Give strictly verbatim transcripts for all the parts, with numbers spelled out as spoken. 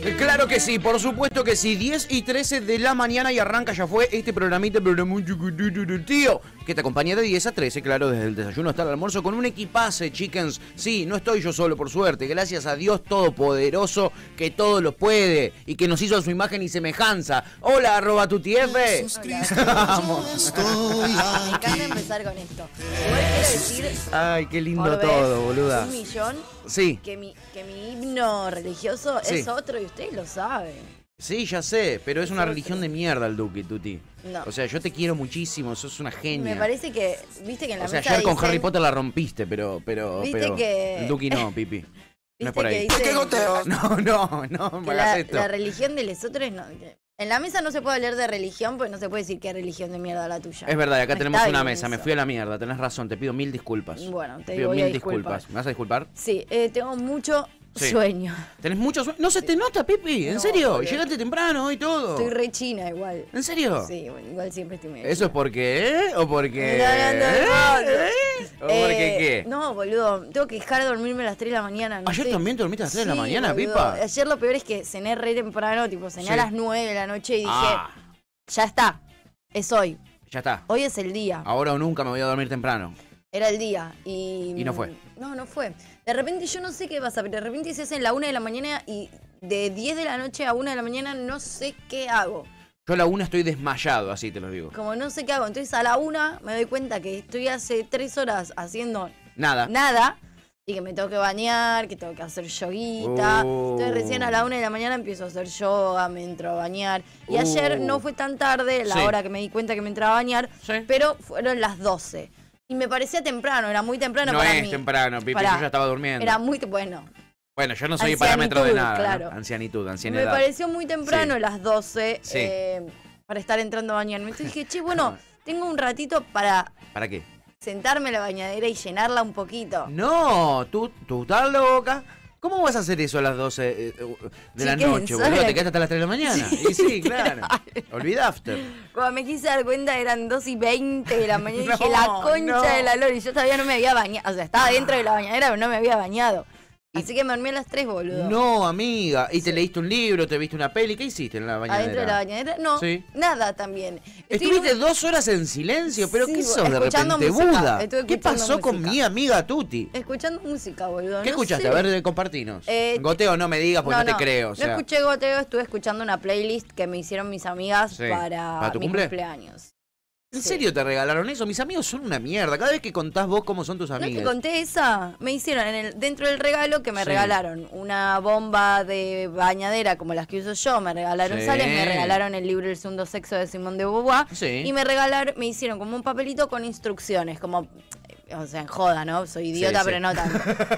Claro que sí, por supuesto que sí. diez y trece de la mañana y arranca, ya fue este programita, programa tío, que te acompaña de diez a trece, claro, desde el desayuno hasta el almuerzo, con un equipazo, chickens. Sí, no estoy yo solo, por suerte. Gracias a Dios Todopoderoso, que todo lo puede y que nos hizo a su imagen y semejanza. Hola, arroba tutf. Vamos. Me encanta empezar con esto. Igual quiero decir... Ay, qué lindo por vez, todo, boluda. Un millón. Sí. Que mi, que mi himno religioso Sí. es otro y ustedes lo saben. Sí, ya sé, pero es una Otro. religión de mierda el Duki, Tuti. No. O sea, yo te quiero muchísimo, sos una genia. Me parece que, viste que en la O sea, misa ayer con dicen- Harry Potter la rompiste, pero, pero, Viste pero que- el Duki no, Pipi. No viste es por ahí. que dicen No, no, no, me que hagas la, esto. la religión de lesotros no... que- En la mesa no se puede hablar de religión porque no se puede decir qué religión de mierda la tuya. Es verdad, acá No tenemos está una bien mesa, me eso. fui a la mierda, tenés razón, te pido mil disculpas. Bueno, te pido voy mil a disculpar. disculpas. ¿Me vas a disculpar? Sí, eh, tengo mucho Sí. sueño. ¿Tenés mucho sueño? No se te nota, Pipi, ¿en No, serio? boludo. Llegaste temprano y todo. Estoy re china igual. ¿En serio? Sí, bueno, igual siempre estoy medio ¿Eso es porque, eh? ¿O porque...? No, no, no, no, no. ¿Eh? ¿O porque Eh, qué? No, boludo, tengo que dejar de dormirme a las tres de la mañana. No ¿Ayer sé. también te dormiste a las tres de la Sí, mañana, boludo. Pipa? Ayer lo peor es que cené re temprano, tipo cené Sí. a las nueve de la noche y dije, Ah, ya está, es hoy. ya está. Hoy es el día. Ahora o nunca me voy a dormir temprano. Era el día. Y, Y no fue. No, no fue. De repente yo no sé qué pasa, pero de repente se hacen la una de la mañana y de diez de la noche a una de la mañana no sé qué hago. Yo a la una estoy desmayado, así te lo digo. Como no sé qué hago. Entonces a la una me doy cuenta que estoy hace tres horas haciendo Nada. nada y que me tengo que bañar, que tengo que hacer yoguita. Oh. Entonces recién a la una de la mañana empiezo a hacer yoga, me entro a bañar. Y Oh. ayer no fue tan tarde la Sí. hora que me di cuenta que me entraba a bañar, Sí. pero fueron las doce. Y me parecía temprano, era muy temprano No para es mí. temprano, Pipi, Pará, yo ya estaba durmiendo. Era muy, bueno, Bueno, yo no soy Ancianitud, parámetro de nada. claro. ¿no? Ancianitud, me ancianidad. pareció muy temprano Sí. las doce Sí. eh, para estar entrando a bañarme. Entonces dije, che, bueno, tengo un ratito para ¿Para qué? sentarme en la bañadera y llenarla un poquito. No, tú, tú estás loca. ¿Cómo vas a hacer eso a las doce eh, de la Chiquen, noche, ¿sabes? boludo? ¿Te quedaste hasta las tres de la mañana? Sí, y sí, claro. claro. Olvida after. Cuando me quise dar cuenta eran dos y veinte de la mañana y No, dije, la concha no. de la lora. Y yo todavía no me había bañado. O sea, estaba dentro de la bañadera, pero no me había bañado. Así que me dormí a las tres, boludo. No, amiga. ¿Y te Sí. leíste un libro, te viste una peli? ¿Qué hiciste en la bañadera? Adentro de la bañadera, no, Sí. nada también. Estoy Estuviste en un- dos horas en silencio, pero Sí, ¿qué sos de escuchando repente, música. Buda? Estuve ¿Qué escuchando pasó con música. mi amiga Tuti? Escuchando música, boludo. ¿Qué no escuchaste? sé. A ver, compartinos. Eh, Goteo no me digas porque no, te creo. O sea, No escuché goteo, estuve escuchando una playlist que me hicieron mis amigas Sí. para, ¿Para tu mi cumple? cumpleaños. ¿En Sí. serio te regalaron eso? Mis amigos son una mierda. Cada vez que contás vos cómo son tus ¿No te amigas. conté esa? Me hicieron en el, dentro del regalo que me Sí. regalaron una bomba de bañadera como las que uso yo, me regalaron Sí. sales, me regalaron el libro El segundo sexo de Simone de Beauvoir Sí. y me regalaron, me hicieron como un papelito con instrucciones, como, o sea, en joda, ¿no? Soy idiota, Sí, sí. pero no tanto.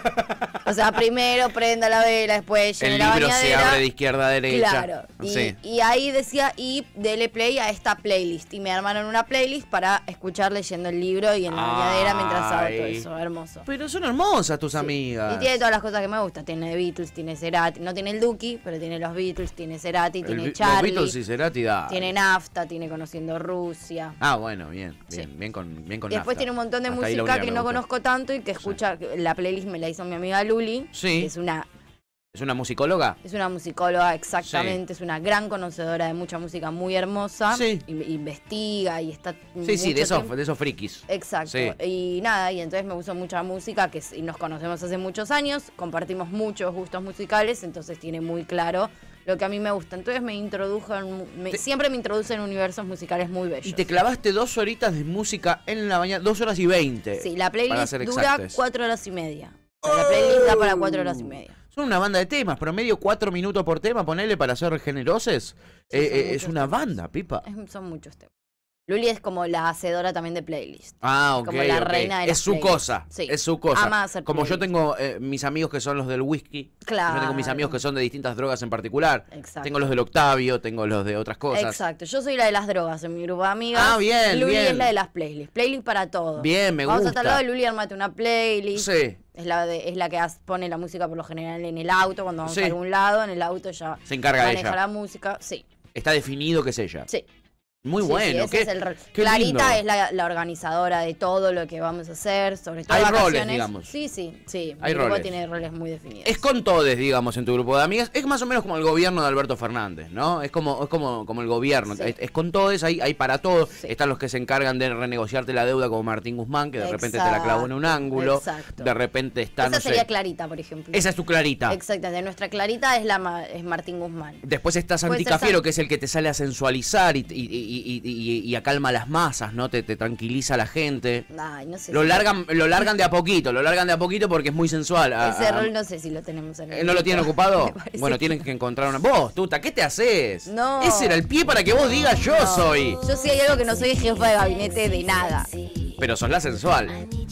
O sea, primero prenda la vela, después llene El la libro se bañadera. abre de izquierda a derecha. Claro, y, Sí. y ahí decía, y dele play a esta playlist. Y me armaron una playlist para escuchar leyendo el libro y en la bañadera mientras hago todo Ay. eso, hermoso. Pero son hermosas tus Sí. amigas. Y tiene todas las cosas que me gustan. Tiene The Beatles, tiene Cerati. No tiene el Duki, pero tiene los Beatles, tiene Cerati, El tiene Bi- los Charlie. Beatles y Cerati, da. Tiene Nafta, tiene Conociendo Rusia. Ah, bueno, bien, bien, Sí. bien con, bien con Y después nafta. tiene un montón de Hasta ahí la música única que me no gustó. conozco tanto y que escucha. La playlist me la hizo mi amiga Luli. Sí. Que es una ¿Es una musicóloga? Es una musicóloga, exactamente, es una gran conocedora de mucha música muy hermosa. Sí. In- Investiga y está. Sí, sí, de mucho esos, tiempo- de esos frikis. Exacto. Sí. Y nada, y entonces me gustó mucha música, que es- y nos conocemos hace muchos años, compartimos muchos gustos musicales, entonces tiene muy claro lo que a mí me gusta. Entonces me introdujo, en mu- me- Te- siempre me introduce en universos musicales muy bellos. Y te clavaste dos horitas de música en la mañana, dos horas y veinte. Sí, la para playlist ser dura exactes. cuatro horas y media. O sea, la playlist da para cuatro horas y media. Son una banda de temas, promedio cuatro minutos por tema, ponele para ser generoses. Sí, Eh, son eh, es muchos una temas. banda, pipa. Es- son muchos temas. Luli es como la hacedora también de playlist. Ah, Es ok, como la ok. reina de Es las su playlists. cosa, Sí. es su cosa. Ama hacer Como yo playlist. tengo eh, mis amigos que son los del whisky, Claro. yo tengo mis amigos que son de distintas drogas en particular. Exacto. Tengo los del Octavio, tengo los de otras cosas. Exacto, yo soy la de las drogas en mi grupo de amigas. Ah, bien, Luli bien. es la de las playlists. Playlist para todo. Bien, me Vamos gusta. a tal lado de Luli, armate una playlist. Sí. Es la, de, es la que as- pone la música por lo general en el auto. Cuando vamos Sí. a algún lado, en el auto ya Se encarga maneja ella. la música. Sí, Está definido que es ella. sí. Muy Sí, bueno. sí, ese qué, es el rol. qué Clarita lindo. es la, la organizadora de todo lo que vamos a hacer, sobre todo Hay vacaciones. roles, digamos. Sí, sí, sí. Hay Mi grupo roles. tiene roles muy definidos. Es con todes, digamos, en tu grupo de amigas. Es más o menos como el gobierno de Alberto Fernández, ¿no? Es como, es como, como el gobierno. Sí. Es, es con todes, hay, hay para todo. Sí. Están los que se encargan de renegociarte la deuda, como Martín Guzmán, que de repente te la clavó en un ángulo. Exacto. De repente está, Esa no sería sé. Clarita, por ejemplo. Esa es tu Clarita. Exactamente. Nuestra Clarita es la ma- es Martín Guzmán. Después está Puede Santi ser Cafiero, San- que es el que te sale a sensualizar y, y, y, y, y- y acalma las masas, ¿no? Te, te tranquiliza a la gente. Ay, no sé. Lo si- largan, lo largan de a poquito, lo largan de a poquito porque es muy sensual. A- Ese a- rol no sé si lo tenemos en el Eh, ¿No lo grupo. tienen ocupado? Me parece Bueno, que tienen no. que encontrar una... Vos, Tuta, ¿qué te haces? No. Ese era el pie para que vos digas yo No. soy. Yo sí hay algo que no soy jefa de gabinete de nada. Pero sos la sensual.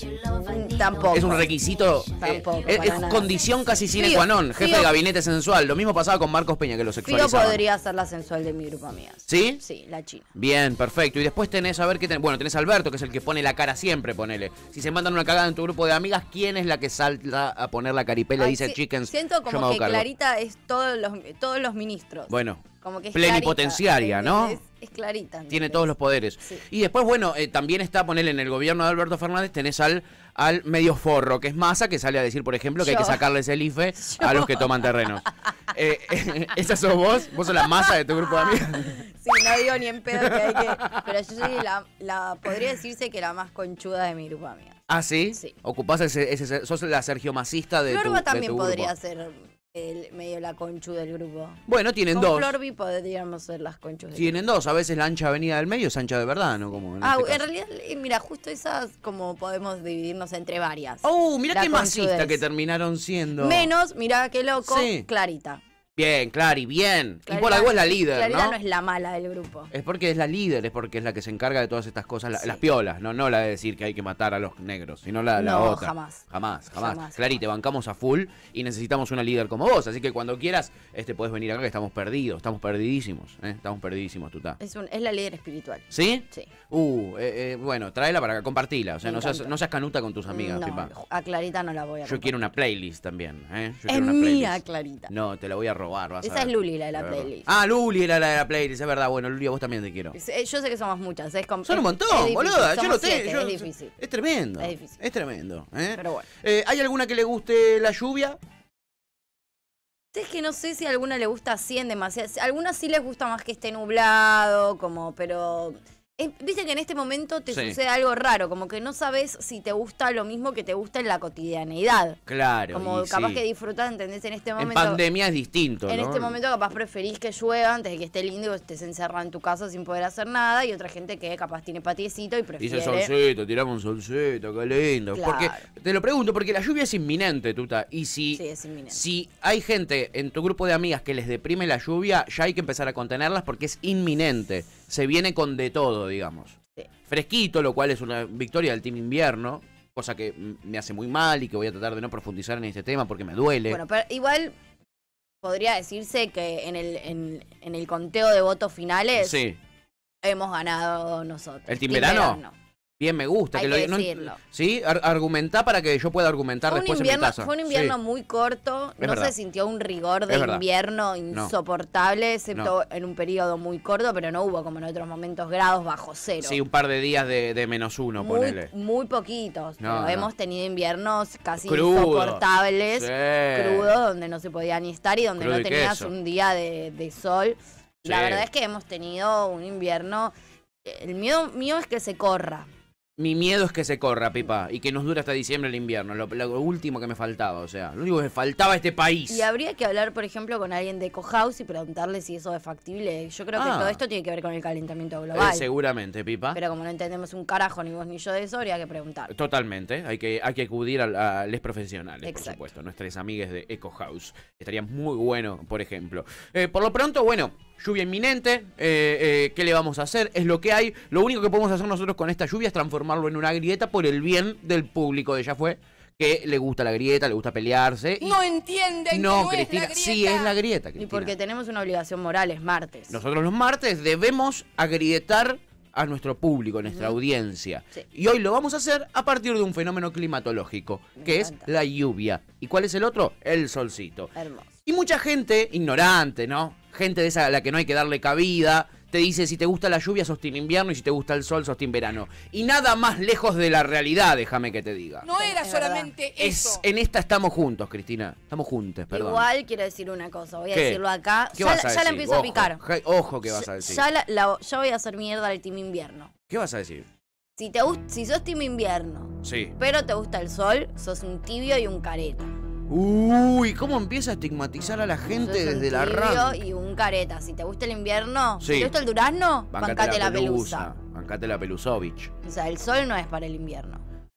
Mm, Tampoco. Es un requisito... eh, Tampoco, es, para es nada. condición casi sine Fío, qua non. Jefe Fío. de gabinete sensual. Lo mismo pasaba con Marcos Peña, que lo Fío sexualizaban. podría ser la sensual de mi grupo, amigas. ¿Sí? Sí, la china. Bien, perfecto. Y después tenés, a ver qué tenés. Bueno, tenés a Alberto, que es el que pone la cara siempre, ponele. Si se mandan una cagada en tu grupo de amigas, ¿quién es la que salta a poner la caripela y Ay, dice sí, chickens? Siento yo me como hago que cargo"? Clarita es todos los, todos los ministros. Bueno, Como que es plenipotenciaria, Clarita, ¿no? ¿entendés? Es Clarita. Tiene ¿entendés? todos los poderes. Sí. Y después, bueno, eh, también está, ponerle en el gobierno de Alberto Fernández, tenés al, al medio forro, que es Massa, que sale a decir, por ejemplo, que hay Yo. que sacarles el I F E Yo. a los que toman terrenos. Eh, eh, ¿Esa sos vos? ¿Vos sos la Massa de tu grupo de amigas? Sí, no digo ni en pedo que hay que. Pero yo soy la, la. Podría decirse que la más conchuda de mi grupo, amiga. ¿Ah, sí? Sí. Ocupás ese, ese, sos la Sergio Masista de tu, Florba de también tu podría grupo. ser el, medio la conchu del grupo. Bueno, tienen Con dos. Florby podríamos ser las conchus del Tienen dos. A veces la ancha avenida del medio es ancha de verdad, ¿no? Como en Ah, este en caso. realidad, eh, mira, justo esas como podemos dividirnos entre varias. Oh, mirá La qué masista conchudez. que terminaron siendo. Menos, mira qué loco, Sí. Clarita. Bien, Clary, bien. y por Clarita- algo es la líder, Clarita ¿no? no es la mala del grupo. Es porque es la líder, es porque es la que se encarga de todas estas cosas, la- Sí. las piolas, no no la de decir que hay que matar a los negros, sino la, la No, otra. jamás. Jamás, jamás. Jamás, Clary, te bancamos a full y necesitamos una líder como vos, así que cuando quieras, este puedes venir acá que estamos perdidos, estamos perdidísimos, ¿eh? Estamos perdidísimos, Tutá. Es, un, es la líder espiritual. ¿Sí? Sí. Uh, eh, eh, bueno, tráela para acá, compartila, o sea, Me no seas, encanta. no seas canuta con tus amigas, no, Pipa. a Clarita no la voy a Yo quiero una playlist también, ¿eh? Yo Es quiero una mía, playlist. Clarita. No, te la voy a robar, vas a Esa ver. es Luli, la de la Te voy a robar. playlist. Ah, Luli era la de la playlist, es verdad. Bueno, Luli, a vos también te quiero. Eh, Yo sé que somos muchas. Es com- Son un es- montón, es difícil, boluda. Yo somos lo sé. siete, yo- es difícil. Es tremendo. Es difícil. Es tremendo. ¿eh? Pero bueno. Eh, ¿Hay alguna que le guste la lluvia? Es que no sé si a alguna le gusta así en demasiado. A algunas sí les gusta más que esté nublado, como, pero. eh, Viste que en este momento te Sí. sucede algo raro, como que no sabes si te gusta lo mismo que te gusta en la cotidianeidad. Claro. Como y capaz sí. que disfrutás, ¿entendés? En este En momento. pandemia es distinto, En ¿no? este momento capaz preferís que llueva antes de que esté lindo y vos estés encerrado en tu casa sin poder hacer nada. Y otra gente que capaz tiene patiecito y prefiere. Dice solcito, tiramos un solcito, qué lindo. Claro. Porque, te lo pregunto, porque la lluvia es inminente, Tuta. Y si, Sí, es inminente. si hay gente en tu grupo de amigas que les deprime la lluvia, ya hay que empezar a contenerlas porque es inminente. Se viene con de todo, digamos. Sí. Fresquito, lo cual es una victoria del Team Invierno, cosa que mm, me hace muy mal y que voy a tratar de no profundizar en este tema porque me duele. Bueno, pero igual podría decirse que en el, en, en el conteo de votos finales sí, hemos ganado nosotros. ¿El Team Verano? bien me gusta. Hay que lo que diga- no- decirlo. sí, Ar- argumentá para que yo pueda argumentar Fue un, después invierno, en mi casa. fue un invierno Sí. muy corto, Es no verdad. se sintió un rigor de Es verdad. invierno insoportable, excepto en un periodo muy corto, pero no hubo como en otros momentos grados bajo cero. Sí, un par de días de, de menos uno, muy, ponele. muy poquitos, No, pero no. hemos tenido inviernos casi Crudos. insoportables, Sí. crudos, donde no se podía ni estar y donde Crudo no y tenías queso. un día de, de sol. La Sí. verdad es que hemos tenido un invierno. El miedo mío es que se corra. Mi miedo es que se corra, Pipa, y que nos dure hasta diciembre el invierno. Lo, lo último que me faltaba, o sea, lo único que me faltaba a este país. Y habría que hablar, por ejemplo, con alguien de Ecohouse y preguntarle si eso es factible. Yo creo que Ah. todo esto tiene que ver con el calentamiento Eh, global. seguramente, Pipa. Pero como no entendemos un carajo, ni vos ni yo de eso, habría que preguntar. Totalmente, hay que, hay que acudir a, a les profesionales, Exacto. por supuesto, nuestras amigas de Eco House. Estaría muy bueno, por ejemplo. Eh, por lo pronto, bueno, lluvia inminente, eh, eh, ¿qué le vamos a hacer? Es lo que hay. Lo único que podemos hacer nosotros con esta lluvia es transformarlo en una grieta por el bien del público de Ya Fue, que le gusta la grieta, le gusta pelearse. y- No entienden no, que no Cristina, es la grieta. sí es la grieta, Y Cristina. porque tenemos una obligación moral, es martes. Nosotros los martes debemos agrietar a nuestro público, a nuestra Ujú. audiencia. Sí. Y hoy lo vamos a hacer a partir de un fenómeno climatológico, Me que es encanta. la lluvia. ¿Y cuál es el otro? El solcito. Hermoso. Y mucha gente ignorante, ¿no? Gente de esa a la que no hay que darle cabida, te dice si te gusta la lluvia sos team invierno y si te gusta el sol sos team verano. Y nada más lejos de la realidad, déjame que te diga. No era Es solamente Es, eso. en esta estamos juntos, Cristina. Estamos juntos, perdón. Igual quiero decir una cosa, voy a ¿Qué? decirlo acá. ¿Qué Ya, vas a la- ya decir? la empiezo Ojo, a picar. ja- Ojo, ¿qué vas a decir? Ya, la- la- ya voy a hacer mierda al team invierno. ¿Qué vas a decir? Si, te gust- si sos team invierno, Sí. pero te gusta el sol, sos un tibio y un careta. Uy, ¿cómo empieza a estigmatizar a la gente Sos un desde la tibio rama? y un careta. Si te gusta el invierno, Sí. si te gusta el durazno, bancate la pelusa. Bancate la pelusovich. O sea, el sol no es para el invierno.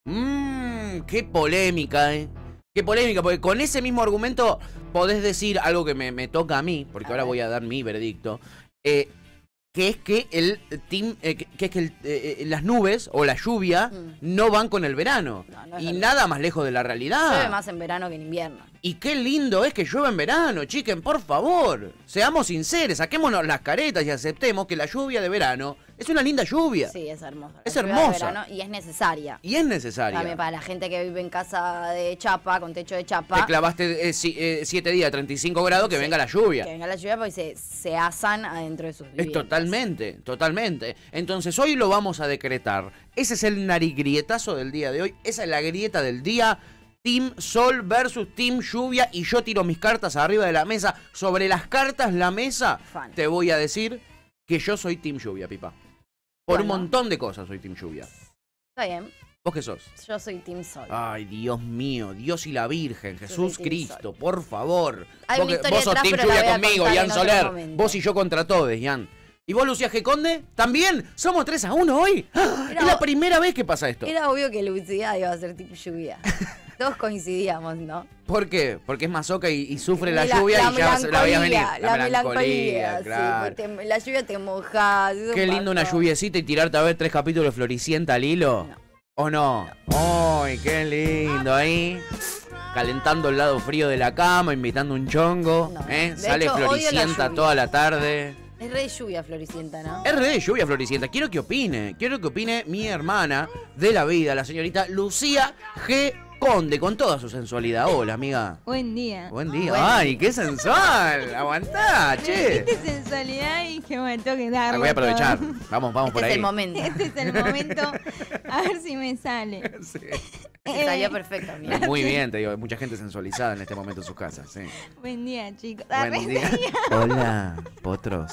Mmm, qué polémica, eh. Qué polémica, porque con ese mismo argumento podés decir algo que me, me toca a mí, porque A ahora ver. voy a dar mi veredicto, eh, que es que el team, eh, que, que es que el, eh, eh, las nubes o la lluvia Mm. no van con el verano. No, no es y verdad. nada más lejos de la realidad. Llueve más en verano que en invierno. Y qué lindo es que llueva en verano, chiquen, por favor. Seamos sinceros, saquémonos las caretas y aceptemos que la lluvia de verano es una linda lluvia. Sí, es hermosa. Es La lluvia de hermosa. verano y es necesaria. Y es necesaria. También para la gente que vive en casa de chapa, con techo de Te chapa. clavaste eh, si- eh, siete días, treinta y cinco grados, que Sí, venga la lluvia. Que venga la lluvia porque se, se asan adentro de sus Es viviendas. totalmente, totalmente. Entonces hoy lo vamos a decretar. Ese es el narigrietazo del día de hoy. Esa es la grieta del día. Team Sol versus Team Lluvia. Y yo tiro mis cartas arriba de la mesa. Sobre las cartas, la mesa, Fan. te voy a decir que yo soy Team Lluvia, Pipa. Por un Bueno. montón de cosas soy Team Lluvia. Está bien. ¿Vos qué sos? Yo soy Team Sol. Ay, Dios mío, Dios y la Virgen, Jesús soy Team Cristo, Sol. por favor. Hay Vos, una que- historia vos sos detrás, Team pero la Lluvia voy a conmigo, contar Ian en otro Soler. momento. Vos y yo contra todos, Ian. ¿Y vos, Lucía G. Conde? ¿También? ¿Somos tres a uno hoy? ¡Ah! Era- es la primera vez que pasa esto. Era obvio que Lucía iba a ser Team Lluvia. Todos coincidíamos, ¿no? ¿Por qué? Porque es masoca y, y sufre la, La- lluvia la y ya la veías venir. melancolía, La, melancolía, sí, claro. porque te- la lluvia te mojas. eso Qué lindo una pasó. lluviecita y tirarte a ver tres capítulos de Floricienta al hilo. No. ¿O no? ¡Ay, qué lindo ahí! Calentando el lado frío de la cama, invitando un chongo. No. ¿eh? De Sale hecho, odio la Floricienta lluvia. toda la tarde. Es re de lluvia, Floricienta, ¿no? Es re de lluvia, Floricienta. Quiero que opine. Quiero que opine mi hermana de la vida, la señorita Lucía G. Conde, con toda su sensualidad. Hola, amiga. Buen día. Buen día. Buen Ay, qué sensual. Aguantá, che. Qué sensualidad y que me toque dar. Ah, voy a aprovechar. Vamos, vamos Este por es ahí. el momento. Este es el momento. A ver si me sale. Sí. Te salió perfecto, mira. Muy bien, te digo. Hay mucha gente sensualizada en este momento en sus casas. Sí. Buen día, chicos. Buen Arre, día. Hola, potros.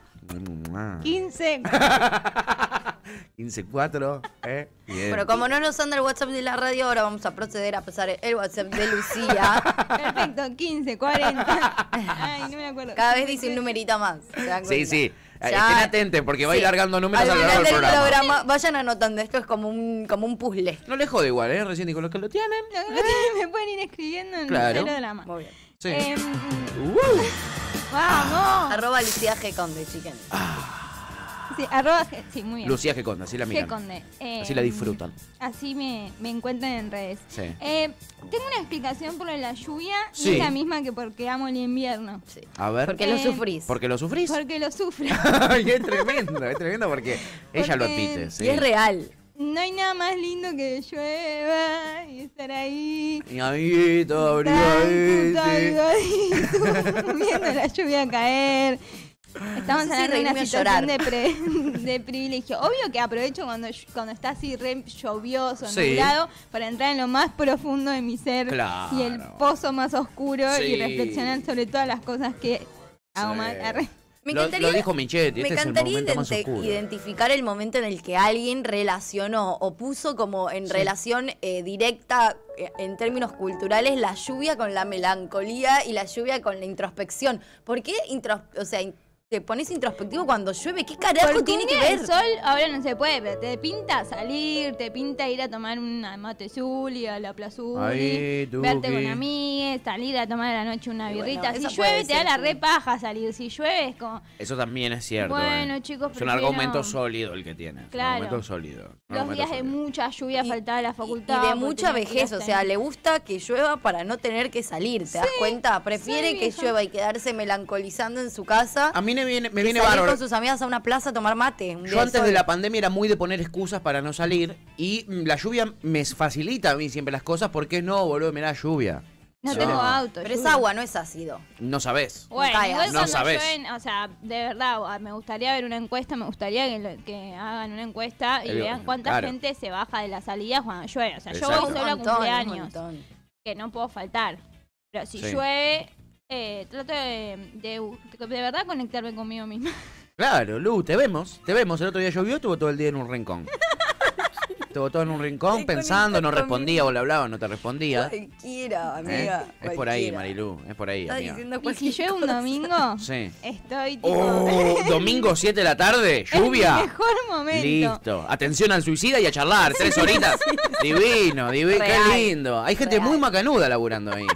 quince. quince cuatro, ¿eh? Bien. Pero como no nos anda el WhatsApp de la radio, ahora vamos a proceder a pasar el WhatsApp de Lucía. Perfecto, quince, cuarenta. Ay, no me acuerdo. Cada vez dice un numerito más. ¿se dan Sí, cuenta? sí. Eh, Ya- Estén atentos porque va a ir Sí. largando números Al a lo largo final del del programa. programa, vayan anotando. Esto es como un, como un puzzle. No le jode igual, ¿eh? Recién dijo los que lo tienen. Lo que no tiene, me pueden ir escribiendo en Claro. el drama. Muy bien. Sí. Em, Uh. vamos. Arroba Lucía G. Conde, chiquen. Sí, arroba, G- sí, muy bien. Lucía G. Conde, así la G. miran. Conde. Em, Así la disfrutan. Así me, me encuentran en redes. Sí. Eh, tengo una explicación por lo de la lluvia Sí. y es la misma que porque amo el invierno. Sí. A ver. Porque lo Eh, sufrís. ¿Por qué lo sufrís? Porque lo sufro. Ay, es tremendo, es tremendo porque ella lo Porque- admite. Sí. Y es real. No hay nada más lindo que llueva y estar ahí. Mi amiguito, Tranquilo, abrigadito. abrigadito, viendo la lluvia caer. Estamos No sé si hablando de reírme una o situación llorar. de, pre- de privilegio. Obvio que aprovecho cuando, cuando está así re lluvioso, Sí. nublado, para entrar en lo más profundo de mi ser Claro. y el pozo más oscuro Sí. y reflexionar sobre todas las cosas que hago Sí. mal. Arre. Me Lo, encantaría, lo dijo Michetti, me este es el encantaría momento más identi- oscuro. identificar el momento en el que alguien relacionó o puso como en Sí. relación eh, directa eh, en términos culturales la lluvia con la melancolía y la lluvia con la introspección. ¿Por qué intros- o sea, in- te pones introspectivo cuando llueve? ¿Qué carajo Porque tiene un que día ver? el sol ahora no se puede, pero te pinta salir, te pinta ir a tomar una mate Zuli, a la Plaza Zuli, Ay, Tuki. verte con amigas, salir a tomar a la noche una Y bueno, birrita. eso si puede llueve te da ser, la sí. re paja salir, si llueve es como... Eso también es cierto. Bueno, eh. chicos, Es un prefiero- argumento sólido el que tiene. Claro. Un argumento sólido. un Los argumento días de sólido. mucha lluvia Y- faltaba a la Y facultad. de porque mucha tenía que vejez, ir o hasta sea, ahí. le gusta que llueva para no tener que salir, ¿te das cuenta? Prefiere soy que vieja. llueva y quedarse melancolizando en su casa. A mí me viene, me que viene salir bárbaro. con sus amigas a una plaza a tomar mate. un día Yo antes sol. de la pandemia era muy de poner excusas para no salir y mm, la lluvia me facilita a mí siempre las cosas porque no, boludo, mirá lluvia. No Sí. tengo auto. Pero es lluvia. agua, no es ácido. No sabés. Bueno, caigas. igual No cuando sabés. llueven, o sea, de verdad, me gustaría ver una encuesta, me gustaría que, lo- que hagan una encuesta y El- vean cuánta claro. gente se baja de las salidas cuando llueve. O sea, yo Exacto. voy Un solo a montón, un cumpleaños, montón. que no puedo faltar. Pero si Sí. llueve, eh, trato de, de, de verdad conectarme conmigo misma. Claro, Lu, te vemos, te vemos. El otro día llovió, estuvo todo el día en un rincón. Estuvo todo en un rincón Te pensando, no conectas respondía, vos le hablabas, no te respondía. Cualquiera, ¿Eh? amiga. Es por ahí, cualquiera. Marilu, es por ahí, Estás amiga. diciendo Y si cualquier llueve un cosa. domingo, Sí. estoy tipo... Oh, domingo siete de la tarde, Es mi lluvia. mejor momento. Listo. Atención al suicida y a charlar. Tres horitas. Divino, divino. Qué Real. lindo. Hay gente Real. muy macanuda laburando ahí.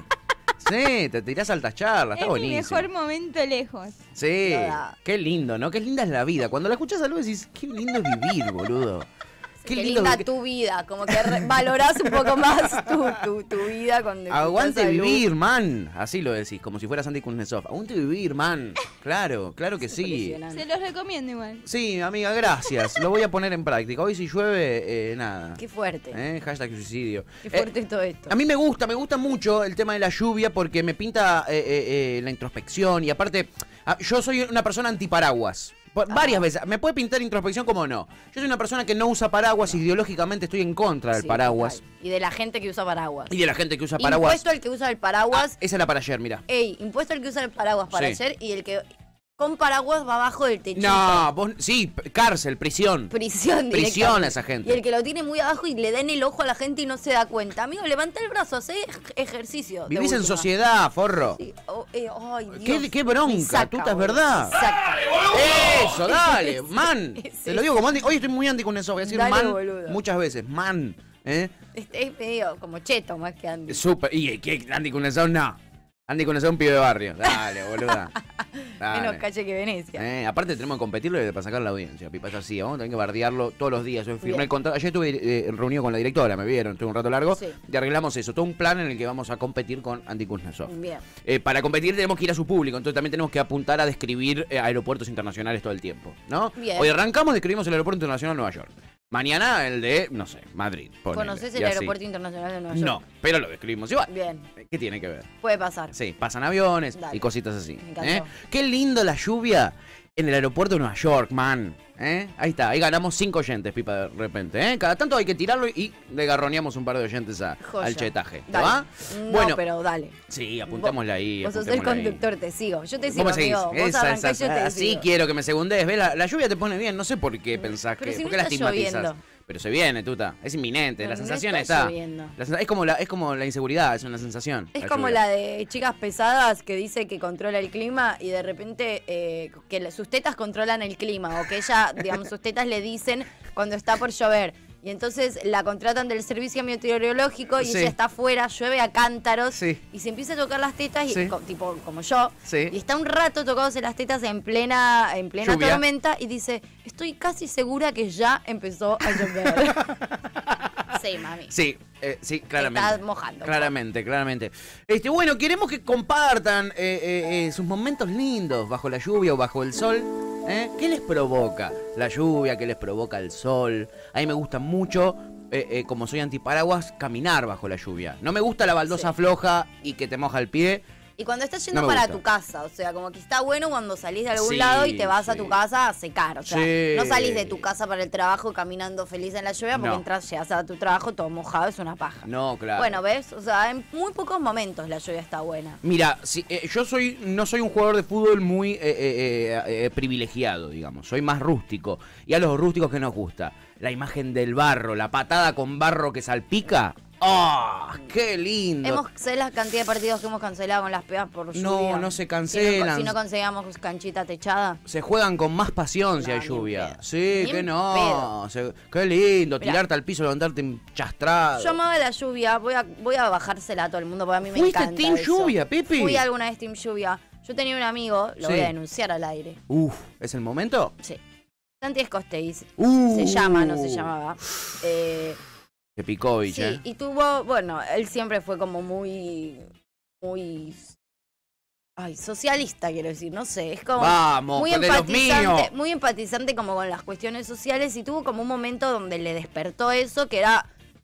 Sí, te tirás altas charlas. Está Es mi buenísimo. mejor momento lejos. Sí. Toda. Qué lindo, ¿no? Qué linda es la vida. Cuando la escuchas a Lu decís, qué lindo es vivir, boludo. Qué, lindo linda vi- tu vida, como que re- valorás un poco más tu, tu, tu vida cuando Aguante escuchás a Lu. vivir, man. Así lo decís, como si fuera Sandy Kuznetsov. Aguante vivir, man. Claro, claro que sí. Impresionante. Se los recomiendo igual. Sí, amiga, gracias. Lo voy a poner en práctica. Hoy si llueve, eh, nada. Qué fuerte. Eh, hashtag suicidio. Qué Eh, fuerte todo esto. A mí me gusta, me gusta mucho el tema de la lluvia porque me pinta eh, eh, eh, la introspección y aparte, ah, yo soy una persona antiparaguas. Por- Varias veces. Me puede pintar introspección como no. Yo soy una persona que no usa paraguas y ideológicamente estoy en contra del Sí, paraguas. total. Y de la gente que usa paraguas. Y de la gente que usa paraguas. Impuesto al que usa el Ah, paraguas. esa era para ayer, mira. Ey, impuesto al que usa el paraguas para Sí. ayer y el que con paraguas va abajo del techito. No, vos, sí, p- cárcel, prisión. Prisión Prisión directamente. a esa gente. Y el que lo tiene muy abajo y le da en el ojo a la gente y no se da cuenta. Amigo, levanta el brazo, hace ej- ejercicio. de Vivís en última. sociedad, forro. Sí, oh, eh, ay, ¿Qué- Dios. qué bronca, Me saca, tuta, es boludo, verdad. me saca. Eso, dale, man. Es Te lo digo como Andy. Hoy estoy muy Andy con eso. Voy a decir Dale, man boludo. muchas veces. Man. ¿Eh? Este es medio como cheto más que Andy. Súper. ¿Y qué? Andy Kuznetsov? No. Andy Kuznetsov es un pibe de barrio. Dale, boluda. Dale. Menos calle que Venecia. Eh, aparte tenemos que competirlo para sacar la audiencia, Pipa, es así, vamos a tener que bardearlo todos los días. Yo firmé Bien. el contrato, ayer estuve eh, reunido con la directora, me vieron, estuve un rato largo, Sí. y arreglamos eso, todo un plan en el que vamos a competir con Andy Kuznetsov. Bien. Eh, para competir tenemos que ir a su público, entonces también tenemos que apuntar a describir eh, aeropuertos internacionales todo el tiempo, ¿no? Bien. Hoy arrancamos, describimos el aeropuerto internacional de Nueva York. Mañana el de, no sé, Madrid. ponele, ¿Conoces y el así. aeropuerto internacional de Nueva York? No, pero lo describimos igual. Bien, ¿Qué tiene que ver? puede pasar. Sí, pasan aviones Dale. y cositas así. Me encantó. ¿eh? Qué lindo la lluvia en el aeropuerto de Nueva York, man. ¿eh? Ahí está, ahí ganamos cinco oyentes, Pipa, de repente. ¿eh? Cada tanto hay que tirarlo y le garroneamos un par de oyentes a- Joya. al chetaje. ¿Te Dale. va? No, bueno, pero dale. sí, apuntémosle ahí. Vos sos el apuntémosle ahí. conductor, te sigo. Yo te sigo, ¿Cómo seguís? amigo. Vos Esa, arrancás, esa, yo te así sigo. quiero que me segundes. ¿Ves? La, la lluvia te pone bien. No sé por qué pensás Pero que. si ¿Por no qué la está estigmatizas? lloviendo. Pero se viene, tuta. Es inminente. Pero la no sensación está está. lloviendo. La sensa- es, como la, es como la inseguridad, es una sensación. Es como lluvia. la de chicas pesadas que dice que controla el clima y de repente eh, que le- sus tetas controlan el clima o que ella, digamos, sus tetas le dicen cuando está por llover. Y entonces la contratan del servicio meteorológico y Sí. ella está afuera, llueve a cántaros Sí. y se empieza a tocar las tetas, y, Sí. co- tipo como yo, Sí. y está un rato tocándose las tetas en plena, en plena Lluvia. tormenta y dice, estoy casi segura que ya empezó a llover. Sí, mami. Sí, eh, sí, claramente. estás mojando. Claramente, claramente. Este, bueno, queremos que compartan eh, eh, eh, sus momentos lindos bajo la lluvia o bajo el sol. ¿eh? ¿Qué les provoca la lluvia? ¿Qué les provoca el sol? A mí me gusta mucho, eh, eh, como soy antiparaguas, caminar bajo la lluvia. No me gusta la baldosa Sí. floja y que te moja el pie. Y cuando estás yendo No me para gusta. tu casa, o sea, como que está bueno cuando salís de algún Sí, lado y te vas a sí. tu casa a secar. O sea, Sí. no salís de tu casa para el trabajo caminando feliz en la lluvia porque No. entras, llegas a tu trabajo todo mojado, es una paja. No, claro. Bueno, ¿ves? O sea, en muy pocos momentos la lluvia está buena. Mira, si, eh, yo soy no soy un jugador de fútbol muy eh, eh, eh, eh, privilegiado, digamos. Soy más rústico. Y a los rústicos que nos gusta, la imagen del barro, la patada con barro que salpica. ¡Oh! ¡Qué lindo! Hemos, ¿sabés la cantidad de partidos que hemos cancelado con las pegas por lluvia? No, no se Si cancelan. no, si no conseguíamos canchita techada. Se juegan con más pasión si No, hay ni en lluvia. pedo. Sí, Ni que en no. pedo. Se- qué lindo, Mirá. tirarte al piso, levantarte chastrado. Yo amaba la lluvia, voy a, voy a bajársela a todo el mundo porque a mí me ¿Fuiste encanta team eso. lluvia, Pepe? Fui alguna vez team lluvia. Yo tenía un amigo, lo Sí. voy a denunciar al aire. Uf, ¿es el momento? Sí. Santi Escosteis. Uh. Se llama, no se llamaba. Eh, Te picó, sí, ¿eh? y tuvo, bueno, él siempre fue como muy, muy, ay, socialista, quiero decir, no sé, es como Vamos, muy que de los empatizante, míos. muy empatizante como con las cuestiones sociales y tuvo como un momento donde le despertó eso, que era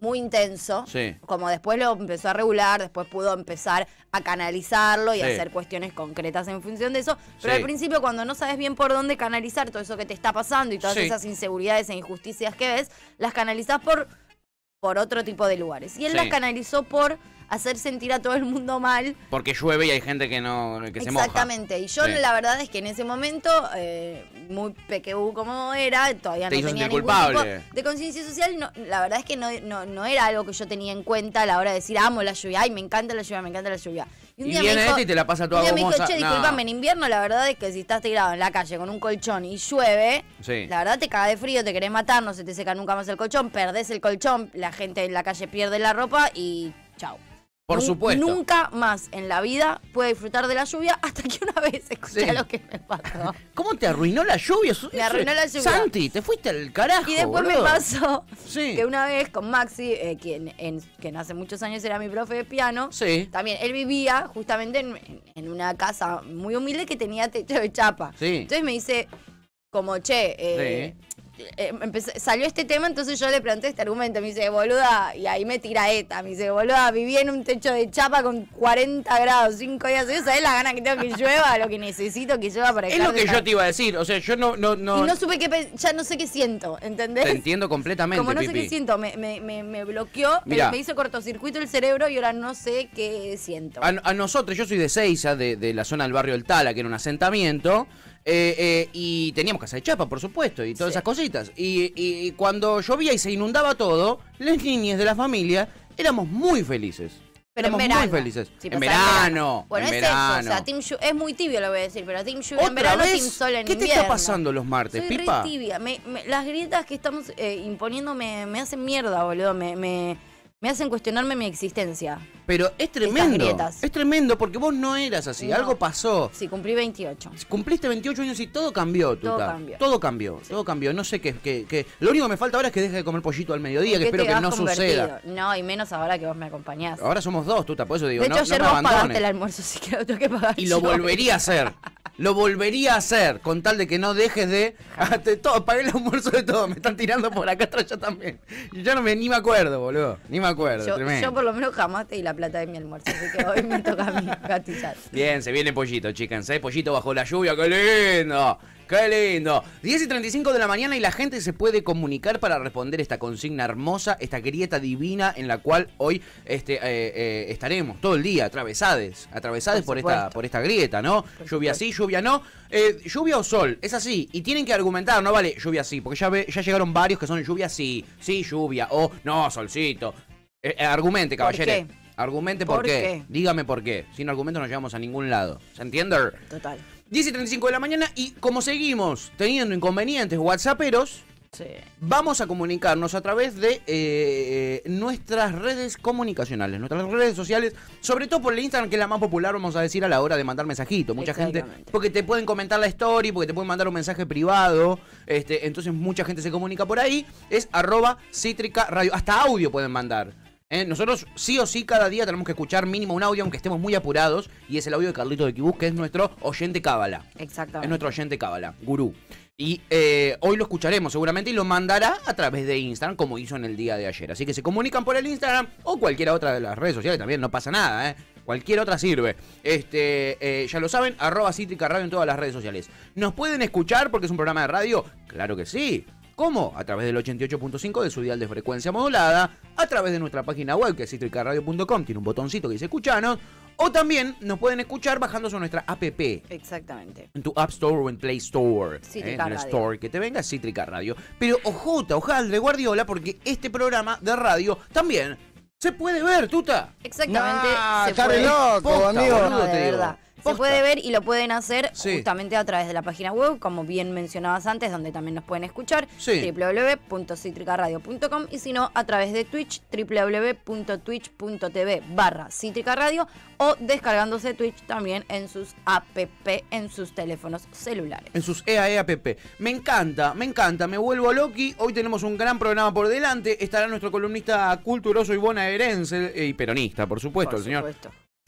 muy intenso, Sí. como después lo empezó a regular, después pudo empezar a canalizarlo y Sí. a hacer cuestiones concretas en función de eso, pero Sí. al principio cuando no sabes bien por dónde canalizar todo eso que te está pasando y todas Sí. esas inseguridades e injusticias que ves, las canalizás por, por otro tipo de lugares. Y él Sí. las canalizó por hacer sentir a todo el mundo mal. Porque llueve y hay gente que no que se moja. Exactamente, y yo Sí. la verdad es que en ese momento, eh, muy pequeñú como era, todavía Te no hizo tenía sentir ningún culpable. tipo de conciencia social, no, la verdad es que no, no, no era algo que yo tenía en cuenta a la hora de decir, amo la lluvia, ay, me encanta la lluvia, me encanta la lluvia. Y un día viene me dijo, este y te la pasa toda un día me dijo, gomosa. che, No. disculpame, en invierno la verdad es que si estás tirado en la calle con un colchón y llueve, Sí. la verdad te caga de frío, te querés matar, no se te seca nunca más el colchón, perdés el colchón, la gente en la calle pierde la ropa y chau. Por Nun- supuesto. Nunca más en la vida pude disfrutar de la lluvia hasta que una vez escuché Sí. lo que me pasó. ¿Cómo te arruinó la lluvia? Eso- Me arruinó la lluvia. Santi, te fuiste al carajo. Y después me boludo. pasó Sí. que una vez con Maxi, eh, quien, en, quien hace muchos años era mi profe de piano, Sí. también él vivía justamente en, en- en una casa muy humilde que tenía techo de chapa. Sí. Entonces me dice, como, che, eh, eh, empecé- salió este tema, entonces yo le planteé este argumento. Me dice, boluda, y ahí me tira esta. Me dice, boluda, viví en un techo de chapa con cuarenta grados, cinco días. ¿Sabés la gana que tengo que llueva? Lo que necesito que llueva para Es dejar lo de que estar- yo te iba a decir. O sea, yo no. no, no, Y no supe qué, pe- ya no sé qué siento, ¿entendés? Te entiendo completamente, Como no sé Pipi. qué siento, me, me, me, me bloqueó, Mirá. me hizo cortocircuito el cerebro y ahora no sé qué siento. A, a nosotros, yo soy de Seiza, de, de la zona del barrio del Tala, que era un asentamiento. eh, eh, y teníamos casa de chapa, por supuesto, y todas Sí. esas cositas. Y, y cuando llovía y se inundaba todo, las niñas de la familia éramos muy felices. Pero en éramos verano. muy felices. Sí, en pasaba verano. Bueno, en es verano. eso, o sea, team llu- es muy tibio lo voy a decir, pero team lluvia en ¿Otra verano, vez? team sol en ¿Qué te invierno. está pasando los martes, Soy Pipa? re tibia. Me- me- las grietas que estamos eh, imponiendo me, me hacen mierda, boludo. Me, me, me hacen cuestionarme mi existencia. Pero es tremendo. grietas. Es tremendo porque vos no eras así. No. Algo pasó. Sí, cumplí veintiocho. Cumpliste veintiocho años y todo cambió, Tuta. Todo cambió. Todo cambió, todo cambió. No sé qué, qué, qué- Lo único que me falta ahora es que deje de comer pollito al mediodía, que ¿En qué espero te que has no convertido? suceda. No, y menos ahora que vos me acompañás. Ahora somos dos, Tuta, por eso digo, de no, hecho, no ayer me vos pagaste abandones. el almuerzo, así que lo tengo que pagar Y lo yo. volvería a hacer. Lo volvería a hacer, con tal de que no dejes de... de todo, pagué el almuerzo de todo, me están tirando por acá atrás ya también. Y yo no me, ni me acuerdo, boludo. Ni me acuerdo, Yo, tremendo. yo por lo menos jamás te di la plata de mi almuerzo, así que hoy me toca a mí gatillar. Bien, se viene pollito, chicas, ¿eh? Pollito bajo la lluvia, qué lindo, qué lindo. diez y treinta y cinco de la mañana y la gente se puede comunicar para responder esta consigna hermosa, esta grieta divina en la cual hoy este, eh, eh, estaremos todo el día, atravesades, atravesades por, Por esta, supuesto. por esta grieta, ¿no? Por Lluvia supuesto. sí, lluvia no. Eh, lluvia o sol, es así. Y tienen que argumentar, no vale lluvia sí, porque ya, ve, ya llegaron varios que son lluvia sí, sí, lluvia, o no, solcito. Eh, eh, argumente, ¿Por caballero. qué? Argumente por, ¿Por qué. qué? Dígame por qué. Sin argumento no llegamos a ningún lado. ¿Se entiende? Total. diez y treinta y cinco de la mañana y como seguimos teniendo inconvenientes whatsapperos, Sí. vamos a comunicarnos a través de eh, nuestras redes comunicacionales, nuestras redes sociales, sobre todo por el Instagram, que es la más popular, vamos a decir, a la hora de mandar mensajitos. Mucha gente, Exactamente. porque te pueden comentar la story, porque te pueden mandar un mensaje privado, este, entonces mucha gente se comunica por ahí, es arroba cítrica radio, hasta audio pueden mandar. ¿eh? Nosotros sí o sí cada día tenemos que escuchar mínimo un audio, aunque estemos muy apurados, y es el audio de Carlito de Kibus, que es nuestro oyente cábala. Exactamente. Es nuestro oyente cábala, gurú. Y eh, hoy lo escucharemos seguramente y lo mandará a través de Instagram, como hizo en el día de ayer. Así que se comunican por el Instagram o cualquier otra de las redes sociales también, no pasa nada, ¿eh? Cualquier otra sirve. Este, eh, ya lo saben, arroba Cítrica Radio en todas las redes sociales. ¿Nos pueden escuchar porque es un programa de radio? Claro que sí. ¿Cómo? A través del ochenta y ocho punto cinco de su dial de frecuencia modulada, a través de nuestra página web que es cítrica radio punto com, tiene un botoncito que dice escuchanos, o también nos pueden escuchar bajándose nuestra app. Exactamente. En tu App Store o en Play Store. Cítrica ¿eh? En el Radio. Store que te venga Cítrica Radio. Pero ojota, ojaldre, Guardiola, porque este programa de radio también se puede ver, Tuta. Exactamente. Nah, se está re puede- loco, Posta, amigo. boludo, No, de te digo. verdad. Se Posta. puede ver y lo pueden hacer Sí. justamente a través de la página web, como bien mencionabas antes, donde también nos pueden escuchar, Sí. doble u doble u doble u punto cítrica radio punto com, y si no, a través de Twitch, doble u doble u doble u punto twitch punto tv barra Cítrica Radio, o descargándose Twitch también en sus app, en sus teléfonos celulares. En sus E A E app. Me encanta, me encanta, me vuelvo loqui. Hoy tenemos un gran programa por delante. Estará nuestro columnista culturoso y bonaerense eh, y peronista, por supuesto, Por el señor supuesto.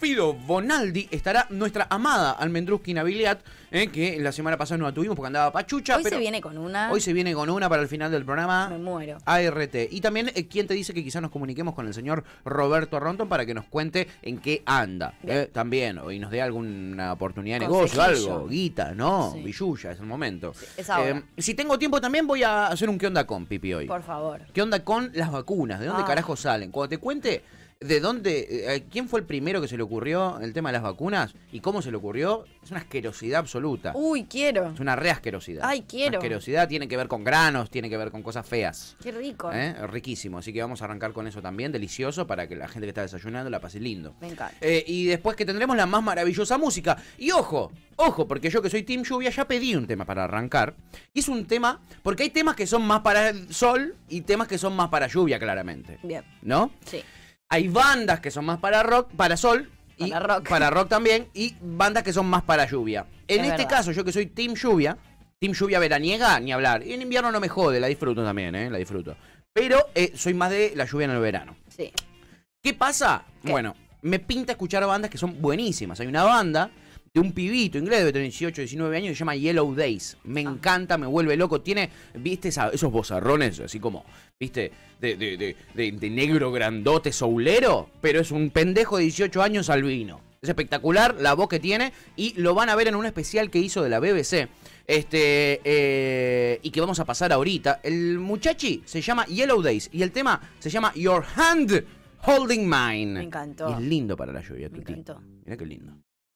Fido Bonaldi, estará nuestra amada Almendruski Nabiliat, eh, que la semana pasada no la tuvimos porque andaba pachucha. Hoy pero se viene con una. Hoy se viene con una para el final del programa. Me muero. A R T. Y también, eh, ¿quién te dice que quizás nos comuniquemos con el señor Roberto Ronton para que nos cuente en qué anda? Eh, también, y nos dé alguna oportunidad de negocio, Consejillo. algo, guita, ¿no? Sí. Billulla, es el momento. Sí, es ahora. Eh, si tengo tiempo también voy a hacer un qué onda con Pipi hoy. Por favor. ¿Qué onda con las vacunas? ¿De dónde Ah. carajo salen? Cuando te cuente de dónde, eh, quién fue el primero que se le ocurrió el tema de las vacunas y cómo se le ocurrió, es una asquerosidad absoluta. Uy, quiero. Es una re asquerosidad. Ay, quiero. Una asquerosidad tiene que ver con granos, tiene que ver con cosas feas. Qué rico. ¿Eh? Es riquísimo, así que vamos a arrancar con eso también, delicioso, para que la gente que está desayunando la pase lindo. Me encanta. Eh, y después que tendremos la más maravillosa música. Y ojo, ojo, porque yo que soy Team Lluvia ya pedí un tema para arrancar. Y es un tema, porque hay temas que son más para el sol y temas que son más para lluvia, claramente. Bien. ¿No? Sí. Hay bandas que son más para rock, para sol. Y Para rock. para rock también. Y bandas que son más para lluvia. En Es este verdad. caso, yo que soy Team Lluvia, Team Lluvia veraniega, ni hablar. Y en invierno no me jode, la disfruto también, ¿eh? La disfruto. Pero eh, soy más de la lluvia en el verano. Sí. ¿Qué pasa? ¿Qué? Bueno, me pinta escuchar bandas que son buenísimas. Hay una banda de un pibito inglés de dieciocho, diecinueve años que se llama Yellow Days. Me Ah. encanta, me vuelve loco. Tiene, viste, esa- esos bozarrones así como, viste, de, de, de, de- de negro grandote soulero, pero es un pendejo de dieciocho años albino. Es espectacular la voz que tiene y lo van a ver en un especial que hizo de la B B C. Este, eh, y que vamos a pasar ahorita. El muchachi se llama Yellow Days y el tema se llama Your Hand Holding Mine. Me encantó. Y es lindo para la lluvia, Me Tuti. encantó. Mira qué lindo.